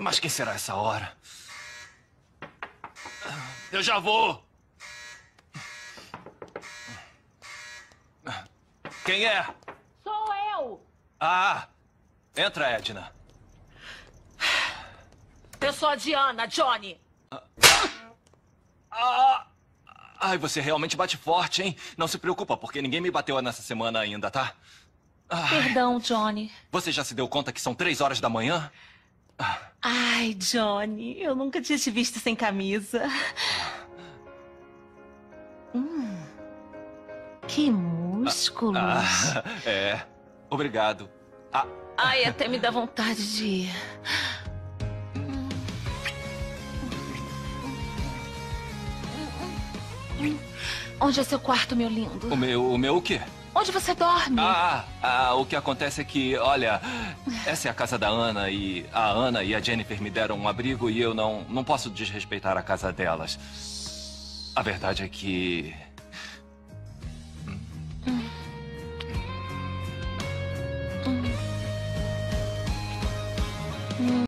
Mas quem será essa hora? Eu já vou! Quem é? Sou eu! Ah! Entra, Edna. Eu sou a Diana, Johnny. Ai, você realmente bate forte, hein? Não se preocupa, porque ninguém me bateu nessa semana ainda, tá? Ai, Perdão, Johnny. você já se deu conta que são 3 horas da manhã? Ai, Johnny, eu nunca tinha te visto sem camisa. Que músculos. É. Obrigado. Ai, até me dá vontade de ir. Onde é seu quarto, meu lindo? O meu o quê? Onde você dorme? O que acontece é que, olha, essa é a casa da Ana e a Ana e a Jennifer me deram um abrigo e eu não posso desrespeitar a casa delas. A verdade é que...